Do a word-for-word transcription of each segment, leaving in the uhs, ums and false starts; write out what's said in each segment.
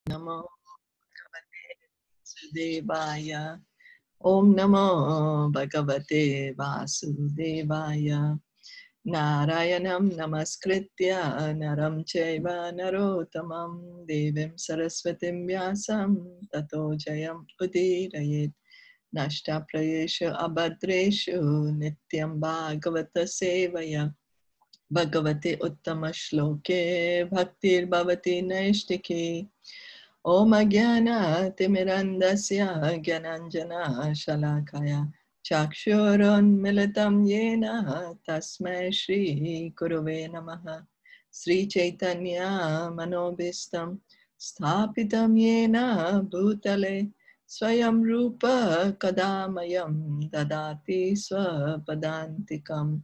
Namo Vasudevaya. Om Namo Bhagavate Vasudevaya. Narayanam Namaskritya Naram Chaiva Narottamam Devim Saraswatim Vyasam Tato Jayam Udirayet. Nashta Prayeshu Abhadreshu Nityam Bhagavata Sevaya. Bhagavate Uttama Shloke Bhaktir Bhavati Naishtike. Om Jnana Timirandasya Gyananjana Shalakaya Chakshurun Militam Yena Tasmai Shri Guruve Namaha. Sri Chaitanya Manobhistam Sthapitam Yena Bhutale Swayam Rupa Kadamayam Dadati Swapadantikam.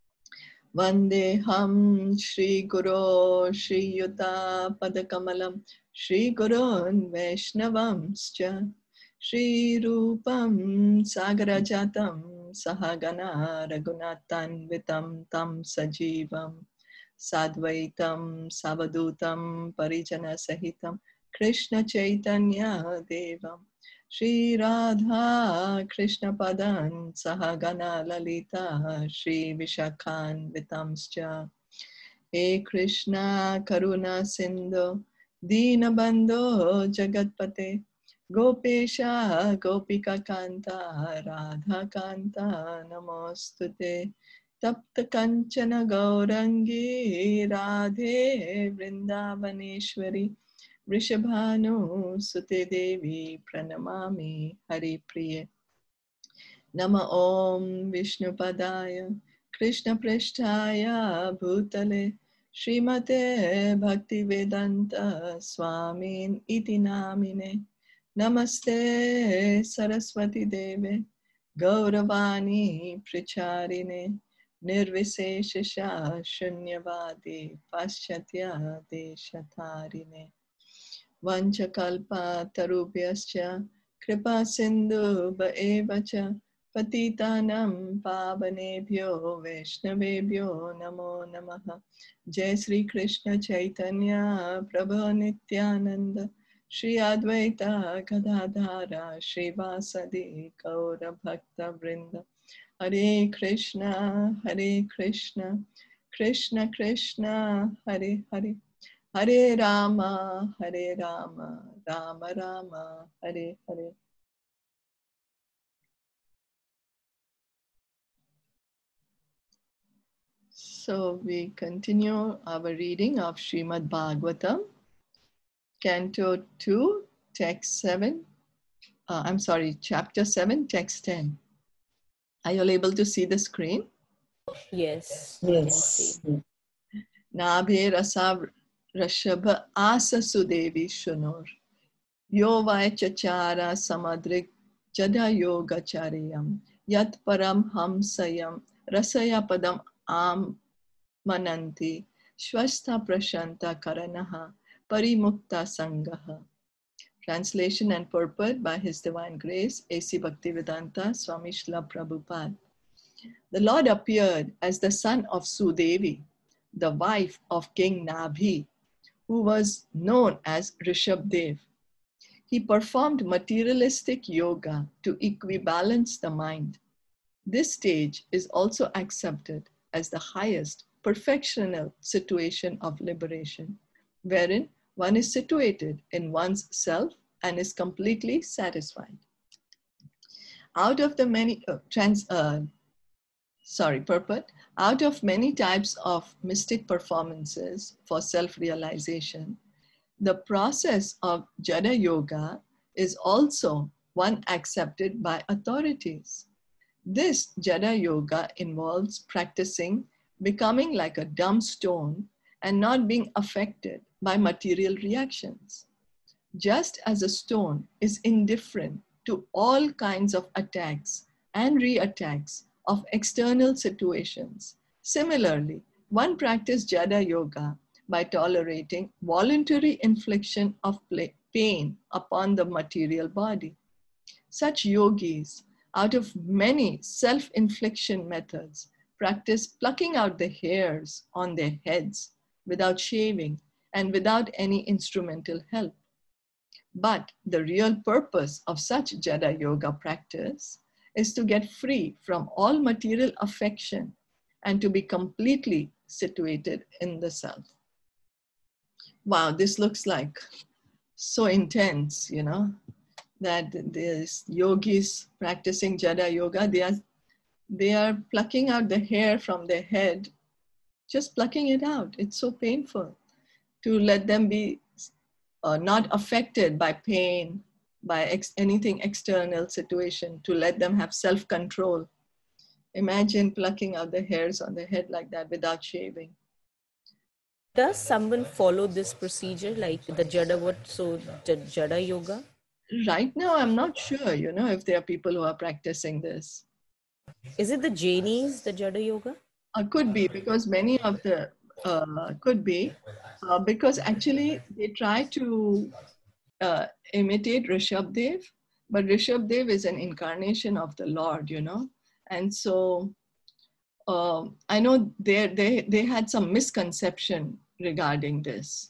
Vandeham Shri Guru Shri Yuta Padakamalam Shri Gurun Vaishnavamscha Shri Rupam Sagarajatam Sahagana Raghunathan Vitam Tam Sajivam Sadvaitam Savadutam Parijana Sahitam Krishna Chaitanya Devam Shri Radha Krishna Padan Sahagana Lalita Shri Vishakhan Vitamscha. He Krishna Karuna Sindhu Dinabandho Jagatpate Gopesha Gopika Kanta Radha Kanta Namostute Tapta Kanchana Gaurangi Radhe Vrindavaneshwari Vrishabhanu Sute Devi Pranamami Hari Priye. Nama Om Vishnu Padaya Krishna Prishtaya Bhutale Srimate Bhakti Vedanta Swamin Iti Namine. Namaste Saraswati Deve Gauravani Pricharine Nirviseshasha Shunyavadi Paschatya Deshatarine. Vanchakalpa tarubhyascha kripa sindhu bhaevacha patitanam pavanebhyo vaishnavebhyo namo namaha. Jai Sri Krishna Chaitanya Prabhu Nityananda Shri Advaita Gadadhara Shri Vasadi Gaura Bhakta Vrinda. Hare Krishna Hare Krishna Krishna Krishna Hare Hare Hare Rama, Hare Rama, Rama Rama, Hare Hare. So we continue our reading of Srimad Bhagavatam, Canto two, Text seven. Uh, I'm sorry, Chapter seven, Text ten. Are you all able to see the screen? Yes, yes. Can see. Nabhe rasa rashabha asa sudevi shunur. Yo vai chachara samadrik jada yoga chariyam. Yat param hamsayam rasaya padam am mananti. Shwastha prashanta karanaha parimukta sangaha. Translation and purport by His Divine Grace, A C Bhaktivedanta Swami Srila Prabhupada. The Lord appeared as the son of Sudevi, the wife of King Nabhi, who was known as Rishabdev. He performed materialistic yoga to equibalance the mind. This stage is also accepted as the highest perfectional situation of liberation, wherein one is situated in one's self and is completely satisfied. Out of the many uh, trans, uh, sorry, purport, out of many types of mystic performances for self-realization, the process of Jada Yoga is also one accepted by authorities. This Jada Yoga involves practicing becoming like a dumb stone and not being affected by material reactions. Just as a stone is indifferent to all kinds of attacks and re-attacks of external situations, similarly, one practices Jada Yoga by tolerating voluntary infliction of pain upon the material body. Such yogis, out of many self-infliction methods, practice plucking out the hairs on their heads without shaving and without any instrumental help. But the real purpose of such Jada Yoga practice is to get free from all material affection and to be completely situated in the self. Wow, this looks like so intense, you know, that these yogis practicing Jada Yoga, they are, they are plucking out the hair from their head, just plucking it out. It's so painful to let them be uh, not affected by pain, by ex anything external situation, to let them have self-control. Imagine plucking out the hairs on the head like that without shaving. Does someone follow this procedure, like the Jada what? So J- Jada Yoga? Right now, I'm not sure, you know, if there are people who are practicing this. Is it the Jainis, the Jada Yoga? Uh, could be, because many of the, uh, could be, uh, because actually they try to uh, imitate Rishabdev, but Rishabdev is an incarnation of the Lord, you know. And so uh, I know they, they, they had some misconception regarding this.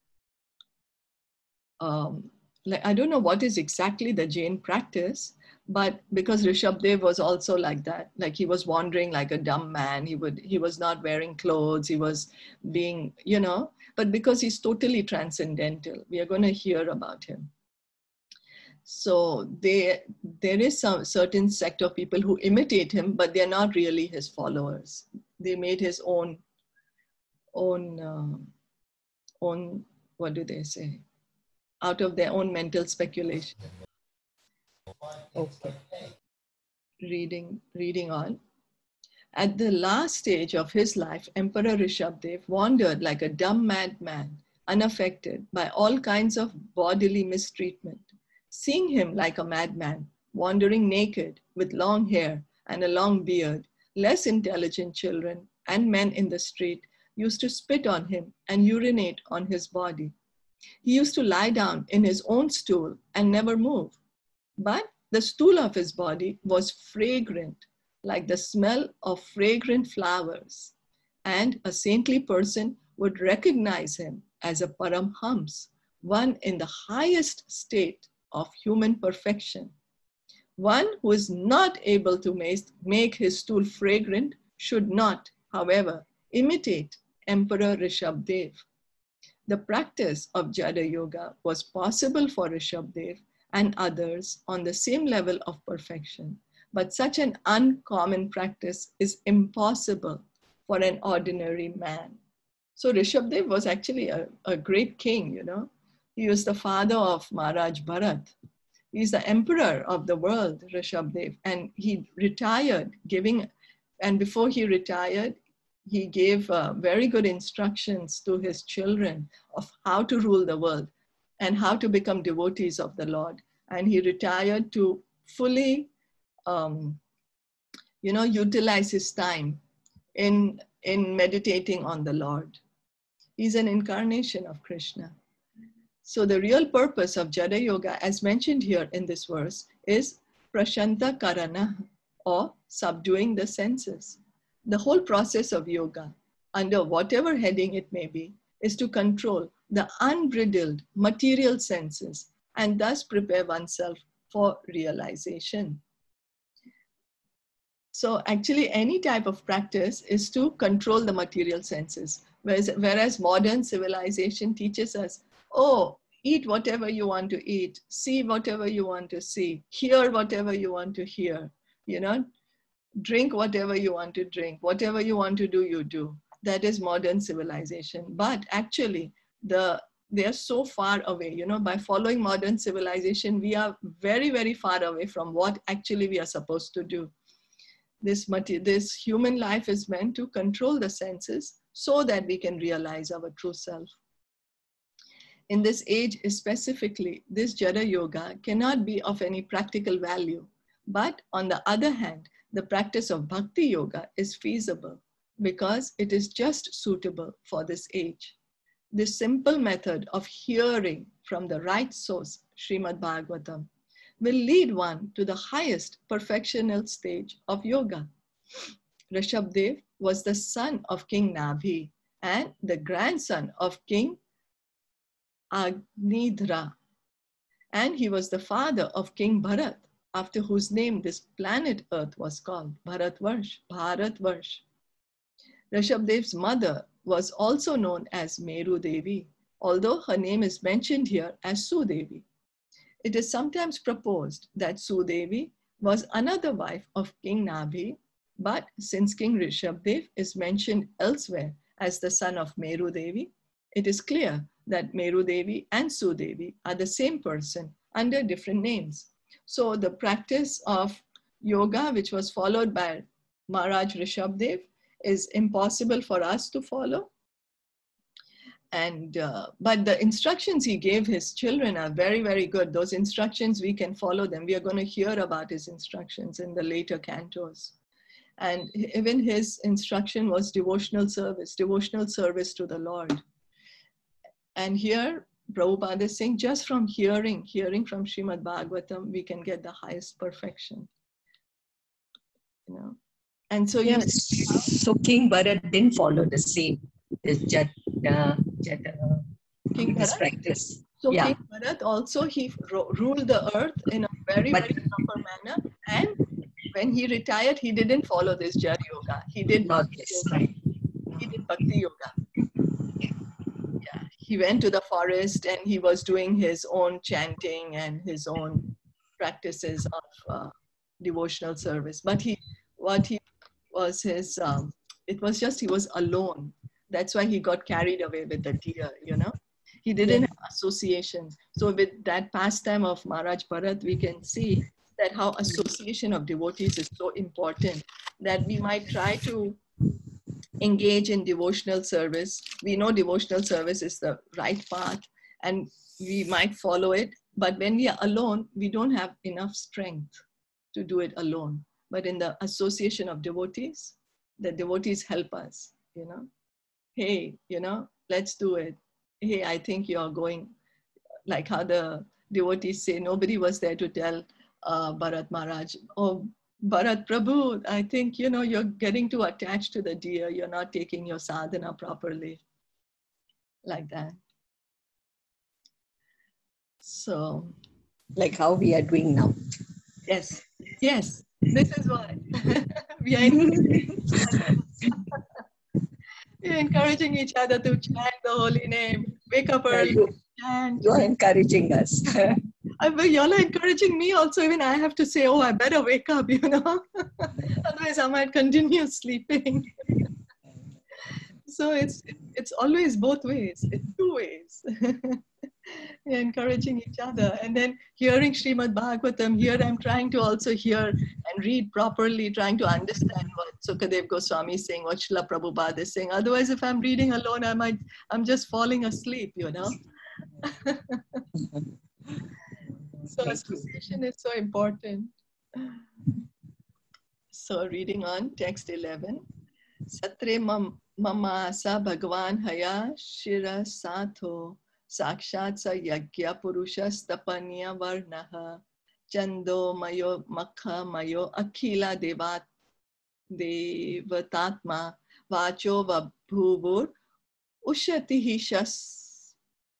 Um, like, I don't know what is exactly the Jain practice, but because Rishabdev was also like that, like he was wandering like a dumb man, he would, he was not wearing clothes, he was being, you know, but because he's totally transcendental, we are going to hear about him. So they, there is some certain sect of people who imitate him, but they're not really his followers. They made his own, own, uh, own, what do they say? Out of their own mental speculation. Okay. Reading, reading on. At the last stage of his life, Emperor Rishabdev wandered like a dumb madman, unaffected by all kinds of bodily mistreatment. Seeing him like a madman, wandering naked with long hair and a long beard, less intelligent children and men in the street used to spit on him and urinate on his body. He used to lie down in his own stool and never move. But the stool of his body was fragrant, like the smell of fragrant flowers, and a saintly person would recognize him as a Paramhams, one in the highest state of human perfection. One who is not able to make his stool fragrant should not, however, imitate Emperor Rishabdev. The practice of Jada Yoga was possible for Rishabdev and others on the same level of perfection, but such an uncommon practice is impossible for an ordinary man. So Rishabdev was actually a, a great king, you know. He was the father of Maharaj Bharat. He's the emperor of the world, Rishabdev, and he retired giving, and before he retired, he gave uh, very good instructions to his children of how to rule the world and how to become devotees of the Lord. And he retired to fully, um, you know, utilize his time in, in meditating on the Lord. He's an incarnation of Krishna. So the real purpose of Jada Yoga, as mentioned here in this verse, is prashanta karana, or subduing the senses. The whole process of yoga, under whatever heading it may be, is to control the unbridled material senses and thus prepare oneself for realization. So actually any type of practice is to control the material senses, whereas, whereas modern civilization teaches us, oh, eat whatever you want to eat, see whatever you want to see, hear whatever you want to hear, you know, drink whatever you want to drink, whatever you want to do, you do. That is modern civilization. But actually, the they are so far away, you know, by following modern civilization, we are very, very far away from what actually we are supposed to do. This, this human life is meant to control the senses so that we can realize our true self. In this age specifically, this Jada Yoga cannot be of any practical value. But on the other hand, the practice of Bhakti Yoga is feasible because it is just suitable for this age. This simple method of hearing from the right source, Srimad Bhagavatam, will lead one to the highest perfectional stage of yoga. Rishabdev was the son of King Nabhi and the grandson of King Agnidhra. And he was the father of King Bharat, after whose name this planet Earth was called, Bharatvarsh, Bharatvarsh. Rishabdev's mother was also known as Meru Devi, although her name is mentioned here as Sudevi. It is sometimes proposed that Sudevi was another wife of King Nabhi, but since King Rishabdev is mentioned elsewhere as the son of Meru Devi, it is clear that Meru Devi and Sudevi are the same person under different names. So the practice of yoga, which was followed by Maharaj Rishabdev, is impossible for us to follow. And uh, but the instructions he gave his children are very, very good. Those instructions, we can follow them. We are going to hear about his instructions in the later cantos. And even his instruction was devotional service, devotional service to the Lord. And here, Prabhupada is saying, just from hearing, hearing from Srimad Bhagavatam, we can get the highest perfection. You know, and so yes. you. So King Bharat didn't follow the same this Jata, Jata King this Bharat? practice. So Yeah. King Bharat also, he ruled the earth in a very, But, very proper manner. And when he retired, he didn't follow this Jaya Yoga. He did not Bhakti this, Yoga. right. He did Bhakti Yoga. Yeah, he went to the forest and he was doing his own chanting and his own practices of uh, devotional service. But he, what he was his, um, it was just he was alone. That's why he got carried away with the deer, you know. He didn't Yeah. have association. So with that pastime of Maharaj Bharat, we can see that how association of devotees is so important, that we might try to engage in devotional service. We know devotional service is the right path and we might follow it. But when we are alone, we don't have enough strength to do it alone. But in the association of devotees, the devotees help us, you know. Hey, you know, let's do it. Hey, I think you're going, like how the devotees say, nobody was there to tell uh, Bharat Maharaj, oh, Bharat Prabhu, I think, you know, you're getting too attached to the deer. You're not taking your sadhana properly. Like that. So. Like how we are doing now. Yes, yes, this is why. we are encouraging We're encouraging each other to chant the holy name. Wake up Yeah, early, you, chant. you are encouraging us. But y'all are encouraging me also. Even I have to say, oh, I better wake up, you know. Otherwise, I might continue sleeping. So it's it's always both ways. It's two ways. We're encouraging each other. And then hearing Srimad Bhagavatam, here I'm trying to also hear and read properly, trying to understand what Sukadev Goswami is saying, what Srila Prabhupada is saying. Otherwise, if I'm reading alone, I might, I'm just falling asleep, you know. So association is so important. So reading on text eleven. Satre mamasa Bhagavan haya shira satho sakshat sa yagya purushas tapanya varnaha chando mayo makha mayo akhila devat devatatma vacho vabhuvur ushatihi shas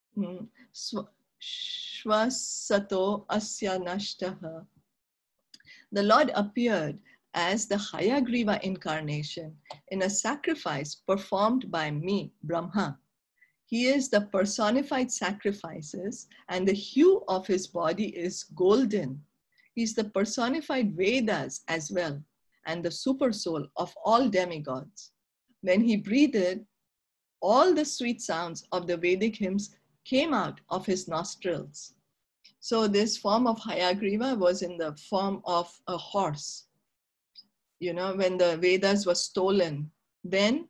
shvasato asya nashtaha. The Lord appeared as the Hayagriva incarnation in a sacrifice performed by me, Brahma. He is the personified sacrifices and the hue of his body is golden. He's the personified Vedas as well and the super soul of all demigods. When he breathed, all the sweet sounds of the Vedic hymns came out of his nostrils. So this form of Hayagriva was in the form of a horse. You know, when the Vedas were stolen, then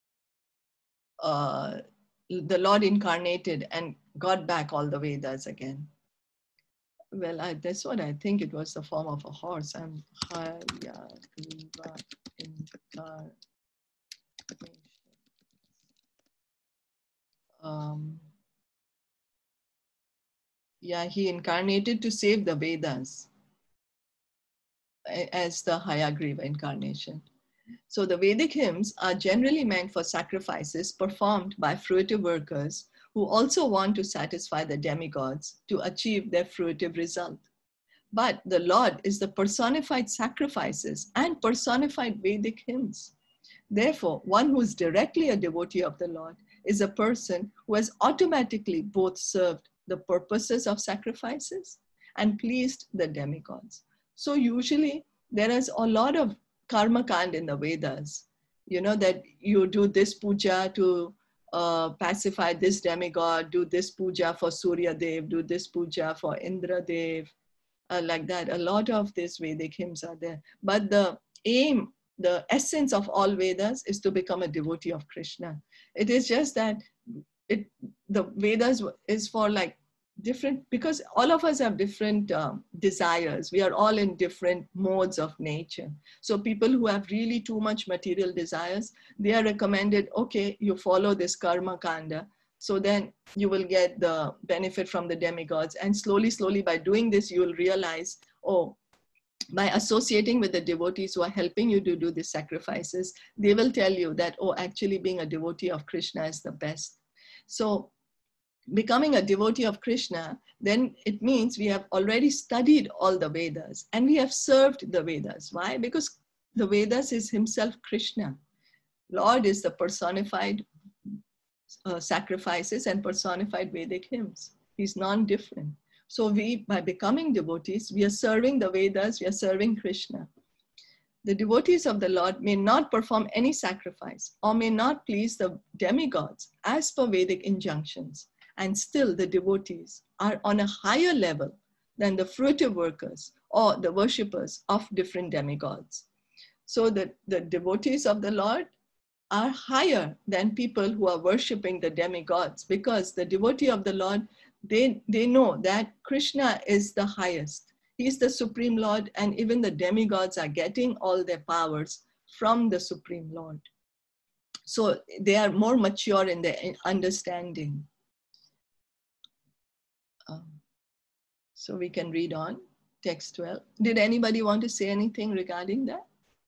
uh, the Lord incarnated and got back all the Vedas again. Well, I, that's what I think. It was the form of a horse. I'm Hayagriva incarnation. Um, yeah, he incarnated to save the Vedas as the Hayagriva incarnation. So the Vedic hymns are generally meant for sacrifices performed by fruitive workers who also want to satisfy the demigods to achieve their fruitive result. But the Lord is the personified sacrifices and personified Vedic hymns. Therefore, one who is directly a devotee of the Lord is a person who has automatically both served the purposes of sacrifices and pleased the demigods. So usually there is a lot of karma kand in the Vedas, you know, that you do this puja to uh, pacify this demigod, do this puja for Surya Dev, do this puja for Indra Dev, uh, like that. A lot of these Vedic hymns are there. But the aim, the essence of all Vedas is to become a devotee of Krishna. It is just that it, the Vedas is for like different, because all of us have different um, desires. We are all in different modes of nature. So people who have really too much material desires, they are recommended, okay, you follow this karma kanda. So then you will get the benefit from the demigods. And slowly, slowly by doing this, you will realize, oh, by associating with the devotees who are helping you to do these sacrifices, they will tell you that, oh, actually being a devotee of Krishna is the best. So becoming a devotee of Krishna, then it means we have already studied all the Vedas and we have served the Vedas. Why? Because the Vedas is himself Krishna. Lord is the personified uh, sacrifices and personified Vedic hymns. He's non-different. So we, by becoming devotees, we are serving the Vedas, we are serving Krishna. The devotees of the Lord may not perform any sacrifice or may not please the demigods as per Vedic injunctions. And still the devotees are on a higher level than the fruitive workers or the worshippers of different demigods. So the, the devotees of the Lord are higher than people who are worshipping the demigods, because the devotee of the Lord, they, they know that Krishna is the highest. He's the Supreme Lord, and even the demigods are getting all their powers from the Supreme Lord. So they are more mature in their understanding. Um, so we can read on, text twelve. Did anybody want to say anything regarding that?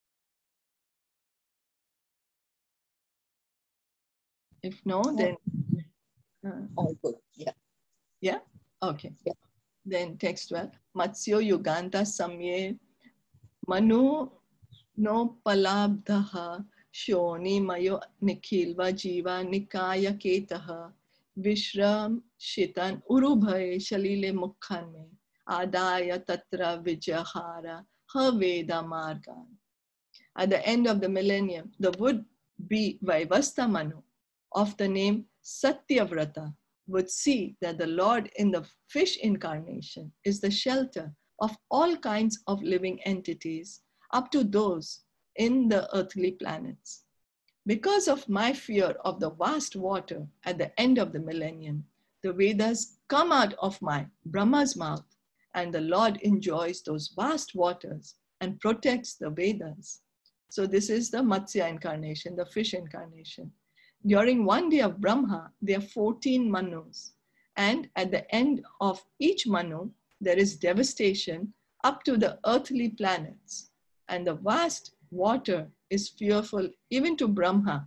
If no, then... Uh, All good, yeah. Yeah? Okay. Yeah. Then text twelve. Matsyo Yuganta Samye Manu no Palabdhaha Shoni Mayo Nikhilva Jiva Nikaya Ketaha Vishram Shitan Urubhaye Shalile Mukhanme Adaya Tatra Vijahara Haveda Margan. At the end of the millennium, the would-be Vaivasta Manu of the name Satyavrata would see that the Lord in the fish incarnation is the shelter of all kinds of living entities, up to those in the earthly planets. Because of my fear of the vast water at the end of the millennium, the Vedas come out of my Brahma's mouth, and the Lord enjoys those vast waters and protects the Vedas. So this is the Matsya incarnation, the fish incarnation. During one day of Brahma, there are fourteen Manus. And at the end of each Manu, there is devastation up to the earthly planets. And the vast water is fearful even to Brahma.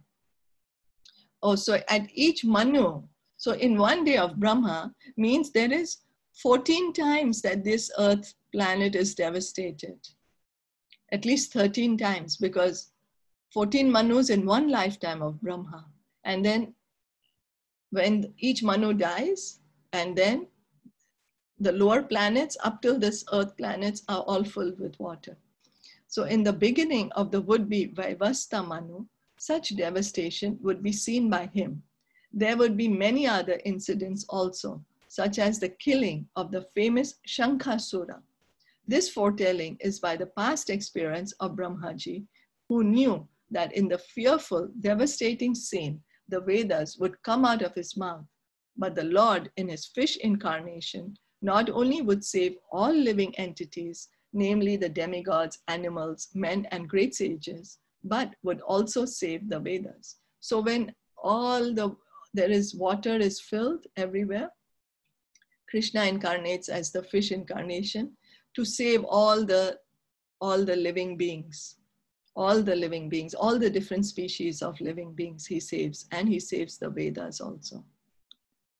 Oh, so at each Manu, so in one day of Brahma means there is fourteen times that this earth planet is devastated. At least thirteen times, because fourteen Manus in one lifetime of Brahma. And then when each Manu dies, and then the lower planets up till this earth planets are all filled with water. So in the beginning of the would-be Vaivasta Manu, such devastation would be seen by him. There would be many other incidents also, such as the killing of the famous Shankasura. This foretelling is by the past experience of Brahmaji, who knew that in the fearful, devastating scene, the Vedas would come out of his mouth. But the Lord, in his fish incarnation, not only would save all living entities, namely the demigods, animals, men, and great sages, but would also save the Vedas. So when all the, there is water is filled everywhere, Krishna incarnates as the fish incarnation to save all the, all the living beings. All the living beings, all the different species of living beings he saves, and he saves the Vedas also.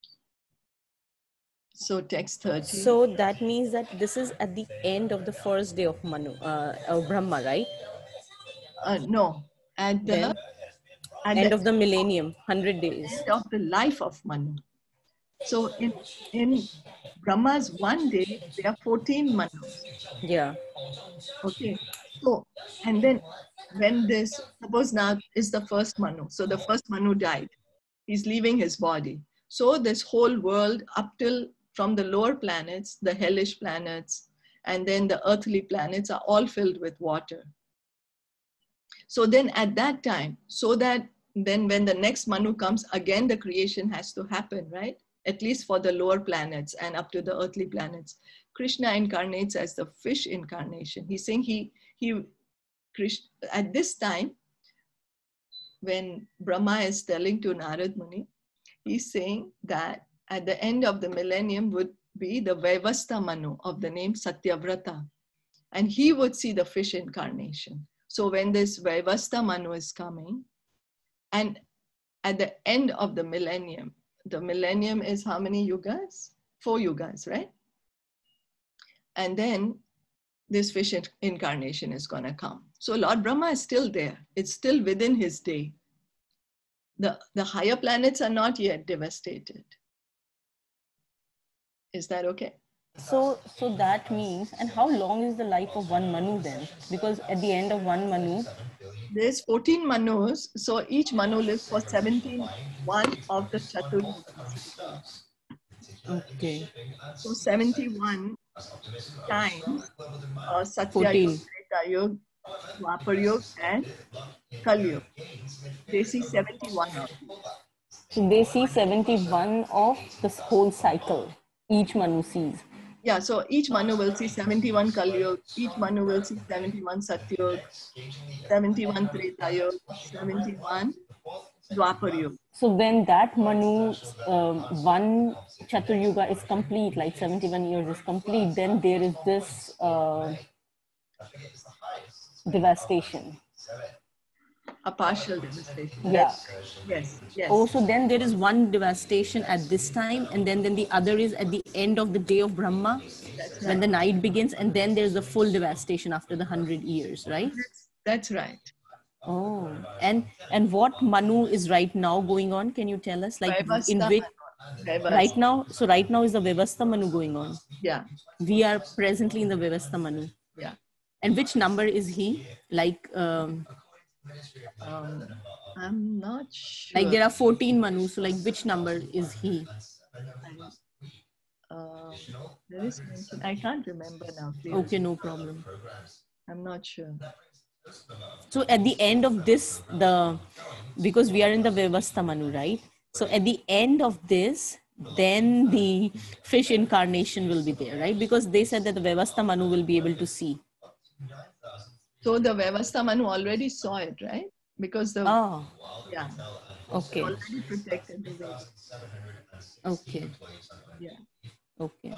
So text thirty. So that means that this is at the end of the first day of Manu, uh, of Brahma, right? Uh, no, at the, Then at end the of the millennium, one hundred days. end of the life of Manu. So in, in Brahma's one day, there are fourteen Manus. Yeah. Okay. So, and then when this, suppose now is the first Manu. So the first Manu died. He's leaving his body. So this whole world up till from the lower planets, the hellish planets, and then the earthly planets are all filled with water. So then at that time, so that then when the next Manu comes, again the creation has to happen, right? At least for the lower planets and up to the earthly planets. Krishna incarnates as the fish incarnation. He's saying he, he Krishna, at this time, when Brahma is telling to Narad Muni, he's saying that at the end of the millennium would be the Vaivasta Manu of the name Satyavrata. And he would see the fish incarnation. So when this Vaivasta Manu is coming, and at the end of the millennium, the millennium is how many yugas? Four yugas, right? And then this fish incarnation is going to come. So Lord Brahma is still there. It's still within his day. The, the higher planets are not yet devastated. Is that okay? So, so that means, and how long is the life of one Manu then? Because at the end of one Manu, there's fourteen Manus, so each Manu lives for seventy-one of the Chaturyugas. okay, So seventy-one times uh, Satya fourteen. Yuga, Treta Yuga, Dwapar Yuga, and Kali Yuga. They see seventy-one of them. So they see seventy-one of this whole cycle. Each Manu sees. Yeah, so each Manu will see seventy-one Kali Yuga, each Manu will see seventy-one Satya Yuga, seventy-one Treta Yuga, seventy-one Dwapar Yuga. So when that Manu, um, one Chatur Yuga is complete, like seventy-one years is complete, then there is this uh, devastation. A partial devastation. Yeah. Yes, yes. Also, then there is one devastation at this time, and then, then the other is at the end of the day of Brahma, That's when right. the night begins, and then there's the full devastation after the hundred years, right? That's, that's right. Oh, and and what Manu is right now going on? Can you tell us, like Vaivasta in which Vaivasta. right now? So right now is the Vaivasta Manu going on. Yeah, We are presently in the Vaivasta Manu. yeah. And which number is he? Like, um, Um, I'm not sure. like there are fourteen Manus. So like, which number is he? Uh, there is mention. I can't remember now. Please. Okay, no problem. I'm not sure. So at the end of this, the because we are in the Vaivasta Manu, right? So at the end of this, then the fish incarnation will be there, right? Because they said that the Vaivasta Manu will be able to see. So the Vaivasta Manu already saw it, right? Because the Oh, yeah, okay, already protected the way. okay, Yeah. okay,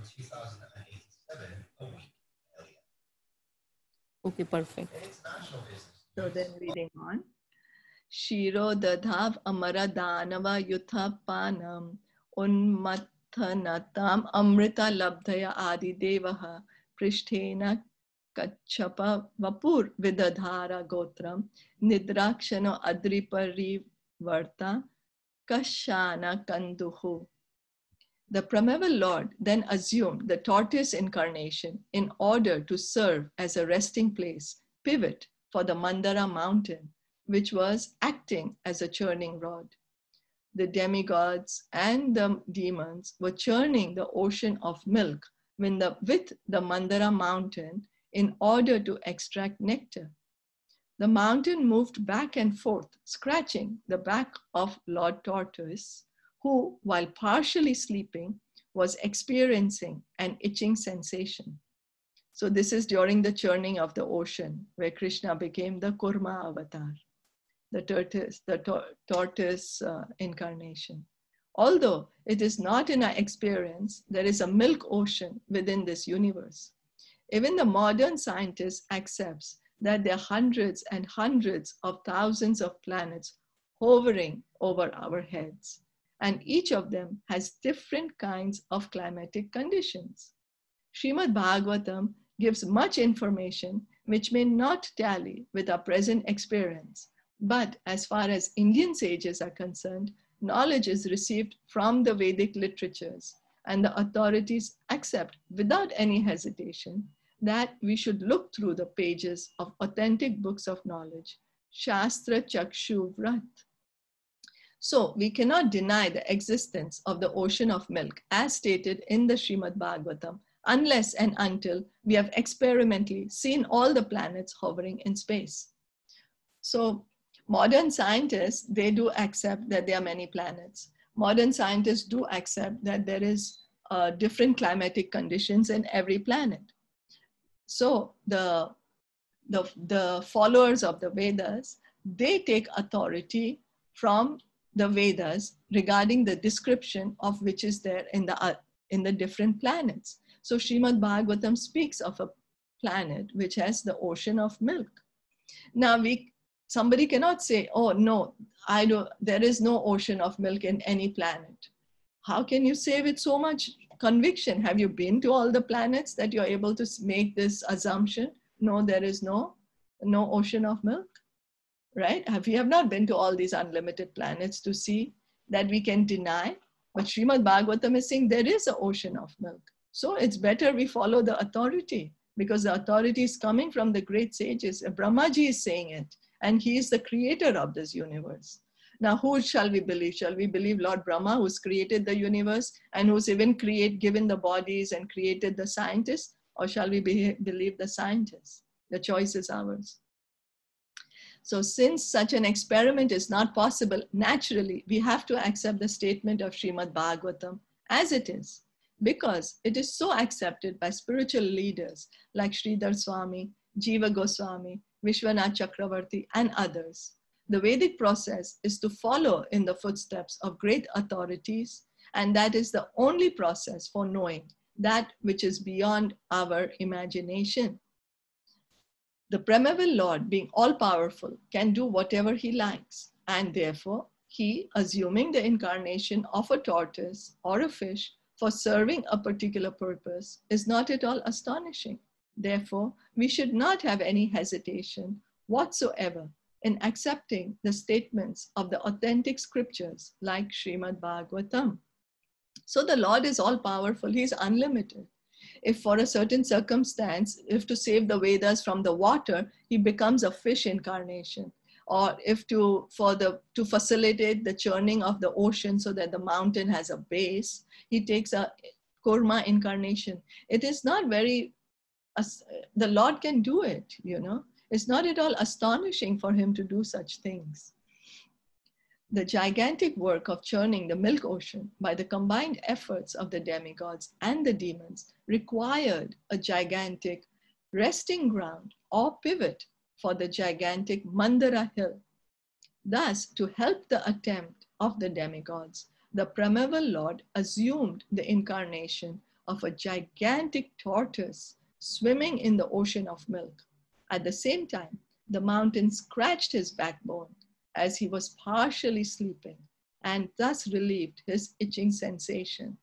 okay, perfect. So then reading on. Shiro dadhav amara danava yutha panam unmathanatam amrita labdhaya adi devaha prishtena kachapa vapur vidadhara gotram nidrakshano adriparivarta kashana kanduhu. The primeval Lord then assumed the tortoise incarnation in order to serve as a resting place, pivot for the Mandara mountain, which was acting as a churning rod. The demigods and the demons were churning the ocean of milk with the, with the Mandara mountain in order to extract nectar. The mountain moved back and forth, scratching the back of Lord Tortoise, who, while partially sleeping, was experiencing an itching sensation. So this is during the churning of the ocean, where Krishna became the Kurma avatar, the tortoise, the tor- tortoise uh, incarnation. Although it is not in our experience, there is a milk ocean within this universe. Even the modern scientist accepts that there are hundreds and hundreds of thousands of planets hovering over our heads. and each of them has different kinds of climatic conditions. Srimad Bhagavatam gives much information which may not tally with our present experience. But as far as Indian sages are concerned, knowledge is received from the Vedic literatures, and the authorities accept without any hesitation that we should look through the pages of authentic books of knowledge, Shastra Chakshu Vrat. So we cannot deny the existence of the ocean of milk as stated in the Srimad Bhagavatam, unless and until we have experimentally seen all the planets hovering in space. So modern scientists, they do accept that there are many planets. Modern scientists do accept that there is uh, different climatic conditions in every planet. So the, the, the followers of the Vedas, they take authority from the Vedas regarding the description of which is there in the, uh, in the different planets. So Srimad Bhagavatam speaks of a planet which has the ocean of milk. Now we, somebody cannot say, oh no, I don't, there is no ocean of milk in any planet. How can you say with so much conviction? Have you been to all the planets that you're able to make this assumption? No, there is no, no ocean of milk, right? Have, we have not been to all these unlimited planets to see that we can deny. But Srimad Bhagavatam is saying there is an ocean of milk. So it's better we follow the authority, because the authority is coming from the great sages. Brahmaji is saying it, and he is the creator of this universe. Now, who shall we believe? Shall we believe Lord Brahma, who's created the universe and who's even create, given the bodies and created the scientists? Or shall we be, believe the scientists? The choice is ours. So since such an experiment is not possible, naturally, we have to accept the statement of Srimad Bhagavatam as it is, because it is so accepted by spiritual leaders like Sridhar Swami, Jiva Goswami, Vishwanath Chakravarti, and others. The Vedic process is to follow in the footsteps of great authorities, and that is the only process for knowing that which is beyond our imagination. The primeval Lord, being all-powerful, can do whatever he likes, and therefore he, assuming the incarnation of a tortoise or a fish for serving a particular purpose, is not at all astonishing. Therefore, we should not have any hesitation whatsoever in accepting the statements of the authentic scriptures like Srimad Bhagavatam. So the Lord is all-powerful, he is unlimited. If for a certain circumstance, if to save the Vedas from the water, he becomes a fish incarnation, or if to, for the, to facilitate the churning of the ocean so that the mountain has a base, he takes a Kurma incarnation. It is not very, the Lord can do it, you know. It's not at all astonishing for him to do such things. The gigantic work of churning the milk ocean by the combined efforts of the demigods and the demons required a gigantic resting ground or pivot for the gigantic Mandara hill. Thus, to help the attempt of the demigods, the primeval Lord assumed the incarnation of a gigantic tortoise swimming in the ocean of milk. At the same time, the mountain scratched his backbone as he was partially sleeping, and thus relieved his itching sensation.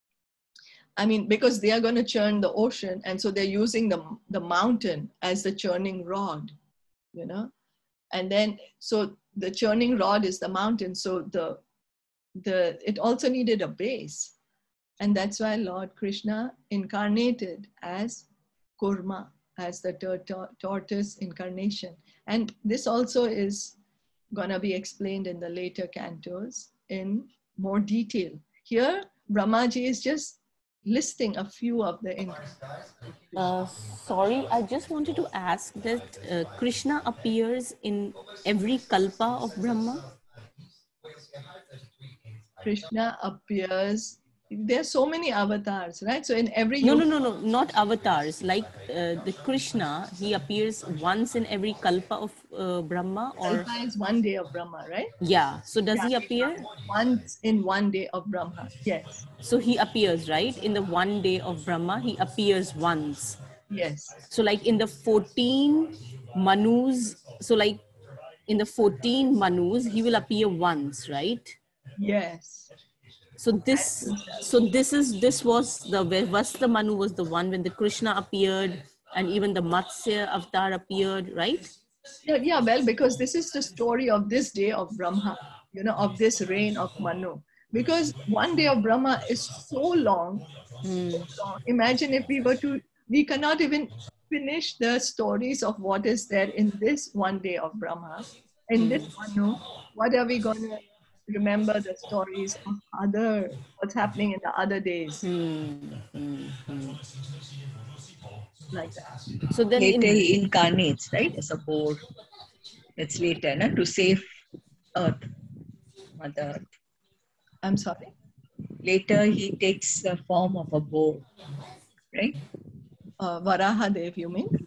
I mean, because they are going to churn the ocean, and so they're using the, the mountain as the churning rod, you know? And then, so the churning rod is the mountain, so the, the, it also needed a base. And that's why Lord Krishna incarnated as Kurma, as the tor tor tortoise incarnation. And this also is going to be explained in the later cantos in more detail. Here, Brahmaji is just listing a few of the incarnations. Uh, sorry, I just wanted to ask that uh, Krishna appears in every kalpa of Brahma? Krishna appears, there are so many avatars, right? So in every no, no, no, no, not avatars. Like uh, the Krishna, he appears once in every kalpa of uh, Brahma, or Kalpa is one day of Brahma, right? Yeah. So does yeah. he appear once in one day of Brahma? Yes. So he appears, right? In the one day of Brahma, he appears once. Yes. So like in the fourteen Manus, so like in the fourteen Manus, he will appear once, right? Yes. So this, so this is this was the Vivasta Manu was the one when the Krishna appeared, and even the Matsya avatar appeared, right? Yeah, yeah, well, because this is the story of this day of Brahma, you know, of this reign of Manu. Because one day of Brahma is so long, so long. Imagine if we were to, we cannot even finish the stories of what is there in this one day of Brahma. In this Manu, what are we going to remember the stories of other, what's happening in the other days, Hmm. Hmm. Hmm. like that. So then, Later in, he incarnates, right, as a boar. That's later, na? To save Earth, Mother Earth. I'm sorry? Later he takes the form of a boar, right? Uh, Varahadev, you mean?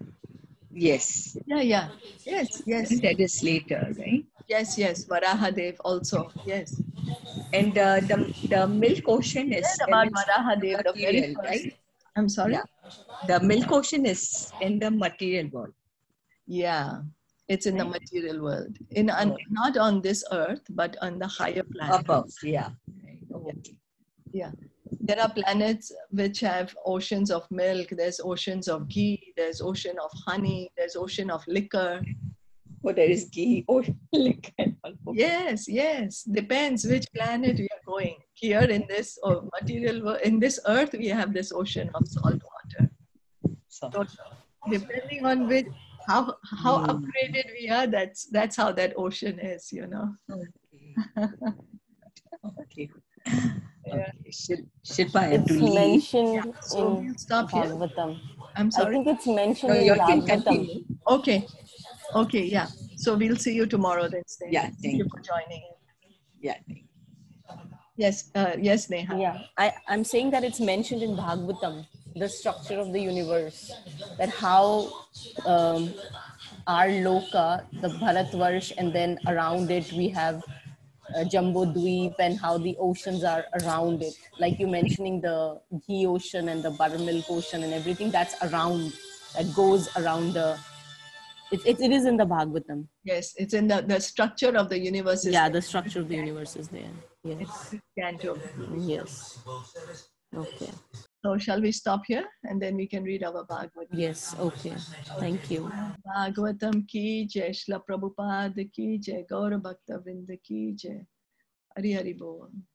Yes. Yeah, yeah. Yes, yes. That is later, right? Yes, yes, Varahadev also. Yes. And uh, the, the milk ocean is Read about in Varahadev, the very material, first. right? I'm sorry? Yeah. The milk ocean is in the material world. Yeah. It's in the Right. material world. In on, Oh. not on this earth, but on the higher planet. Above, yeah. Right. Okay. Yeah. There are planets which have oceans of milk, there's oceans of ghee, there's ocean of honey, there's ocean of liquor. Oh, there is ghee, oh, liquor and all. Okay. Yes, yes. Depends which planet we are going. Here in this oh, material world, in this earth, we have this ocean of salt water. So, So depending on which how how Hmm. upgraded we are, that's that's how that ocean is, you know. okay. Okay. Yeah. Okay. Shil- Shilpa, I have to it's leave. mentioned So in we'll stop here. Bhagavatam. I'm I sorry. think it's mentioned No, in you can Bhagavatam. continue. Okay. Okay, yeah. So we'll see you tomorrow then, Sneha. Yeah, Thank thank you you. for joining in. Yeah, thank you. Yes, uh, yes, Neha. Yeah, I, I'm saying that it's mentioned in Bhagavatam, the structure of the universe, that how um, our Loka, the Bharatvarsh, and then around it we have uh, Jumbo Dweep, and how the oceans are around it. Like you mentioning the Ghee Ocean and the Buttermilk Ocean and everything that's around, that goes around the. It, it, it is in the Bhagavatam. Yes, it's in the, the structure of the universe. Is Yeah, there. the structure of the universe is there. Yes. It's Canto. Yes. Okay. So shall we stop here and then we can read our Bhagavad? Yes. Okay. Thank you. Bhagavatam ki jai, Shla Prabhupada ki jai, Gaura Bhakta Vrinda ki jai. Hari Hari Bol.